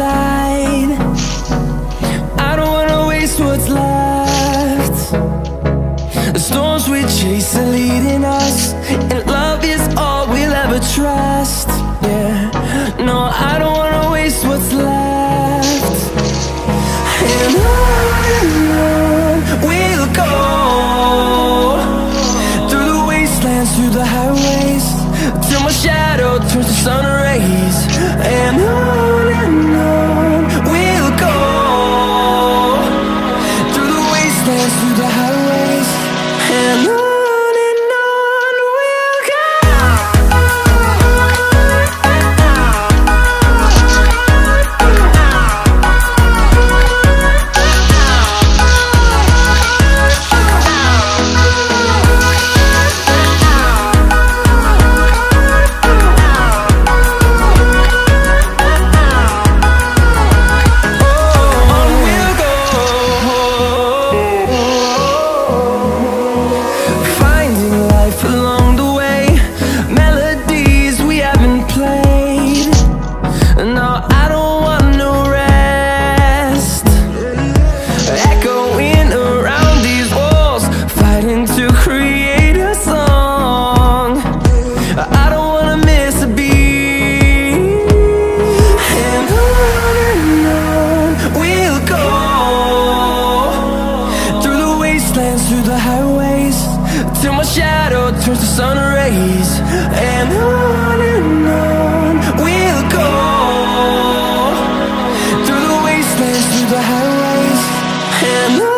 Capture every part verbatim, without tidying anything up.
inside. I don't wanna waste what's left. The storms we chase are leading us, and love is all we'll ever trust. Yeah, no, I don't wanna waste what's left. And on and on we'll go, through the wastelands, through the highways, till my shadow turns to sun rays. And on and on we'll go, through the wastelands, through the highways, and on. Through the highways, till my shadow turns to sun rays. And on and on we'll go, through the wastelands, through the highways, and on.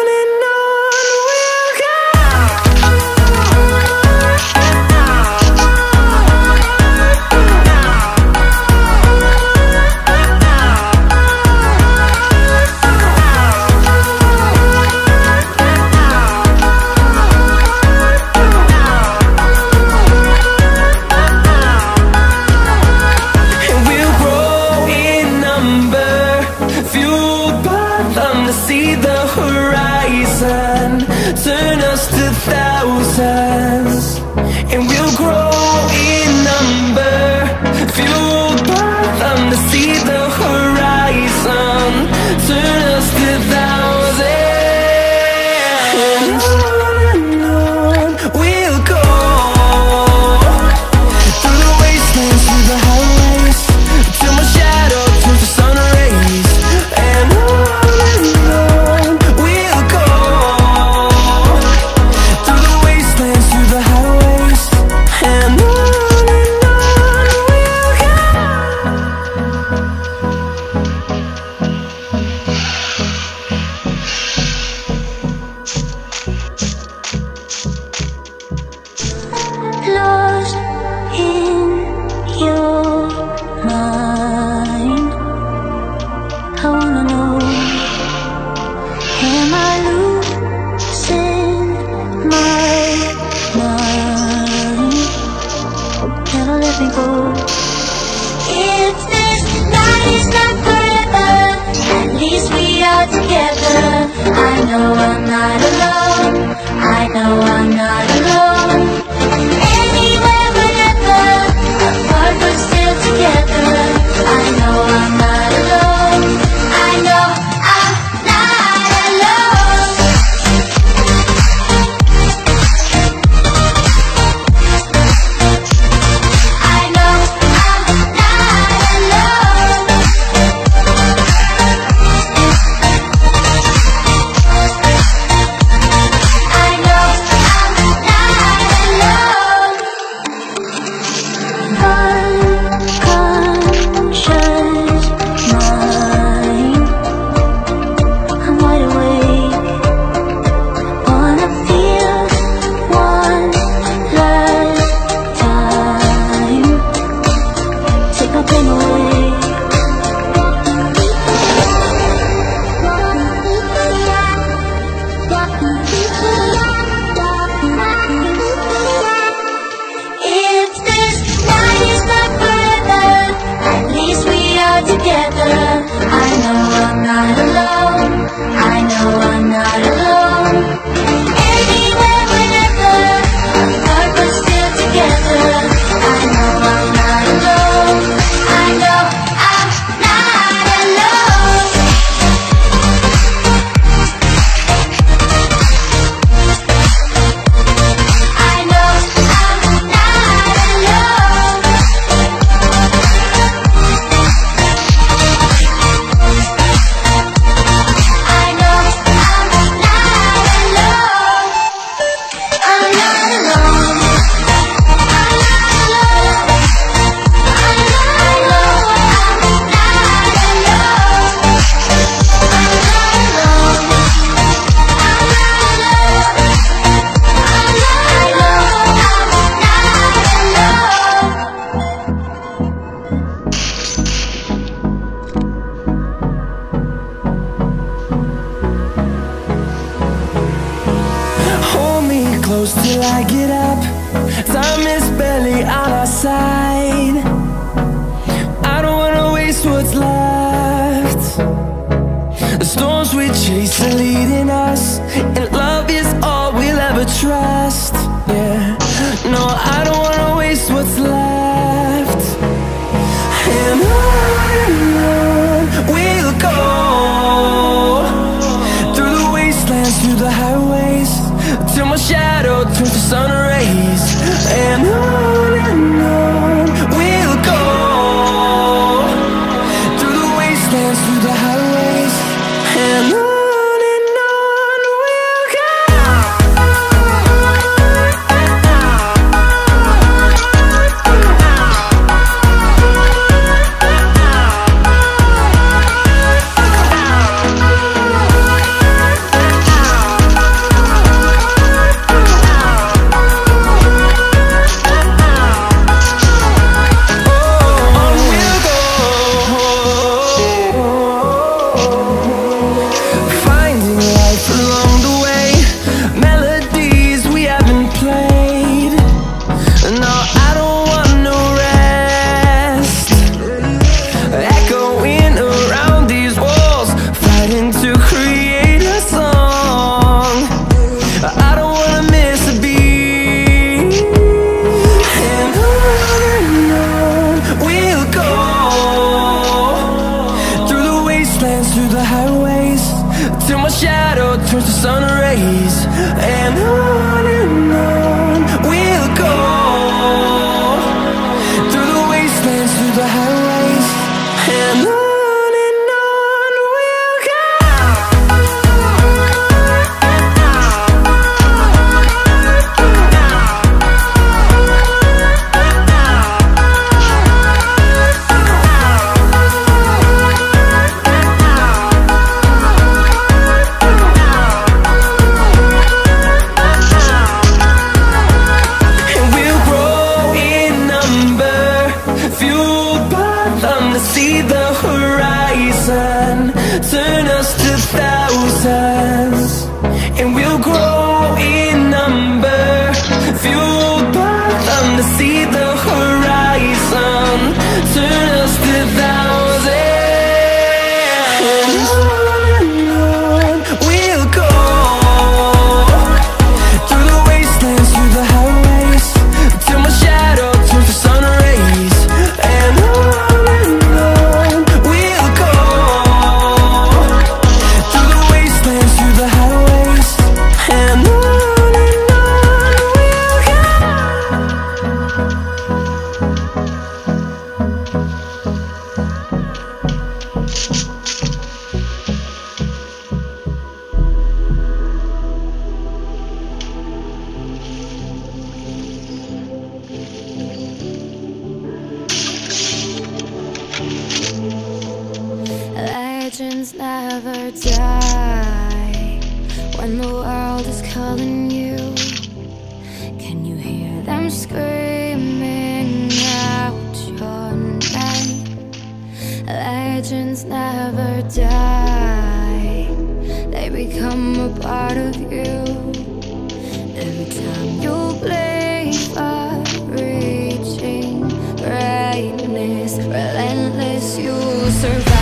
See the horizon turn us to thousands, and we'll grow in number, fueled by them. To see the horizon turn us to thousands, and on and on we'll go, through the wastelands, through the highways, till my shadow turns to sun rays. And on lost in your mind. I wanna know, am I losing my mind? Never let me go. If this night is not forever, at least we are together. I know I'm not alone, I know I'm not alone. Anywhere, whenever, apart but still together. I know I'm not alone, I know I'm not alone. I know I'm not alone. I know I'm not close till I get up. Time is barely on our side. I don't wanna waste what's left. The storms we chase are leading us, and love is all we'll ever trust. Yeah, no, I don't wanna waste what's left. And on and on we'll go, through the wastelands, through the highways, till my shadow turns to sun rays. And on and on we'll go, through the wastelands, through the highways, and on. Through the highways, till my shadow turns to sun rays. And on and on we'll go, through the wastelands, through the highways, and on. See the horizon turn us to thousands, and we'll grow in number, fueled by them. To see the horizon turn us to thousands, and on and on we'll go, through the wastelands, through the highways, till my shadow turns to sun rays. And on legends never die. When the world is calling you, can you hear them screaming out your name? Legends never die, they become a part of you. Every time you blink, far reaching greatness, relentless, you survive.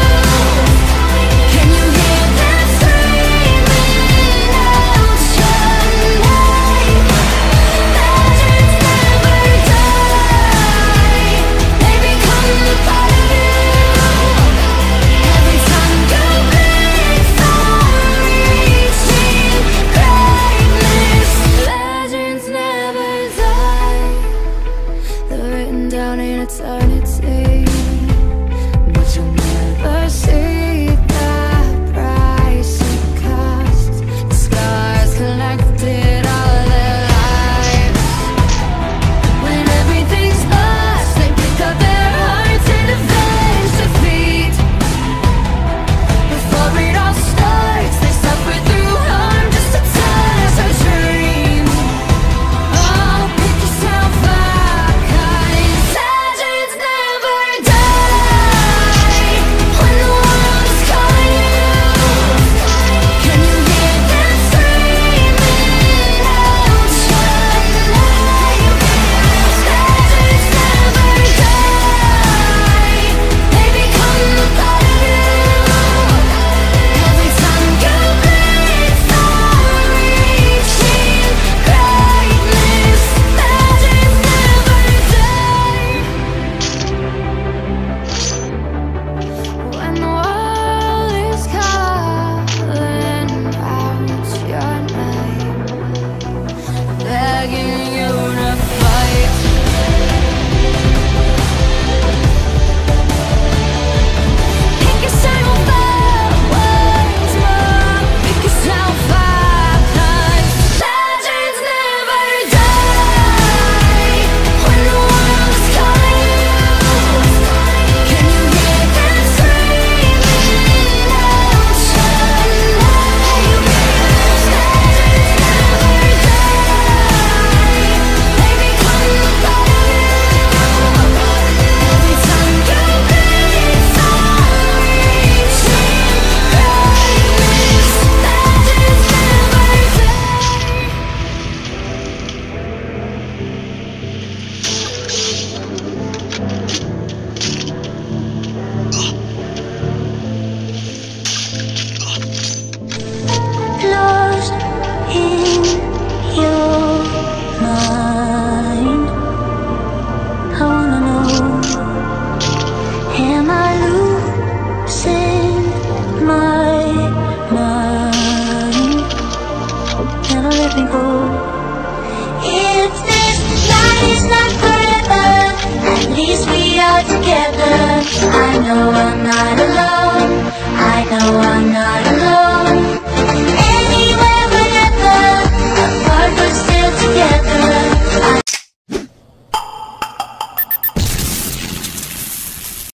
Can you hear them screaming out? cannot let me go. If this night is not forever, at least we are together. I know I'm not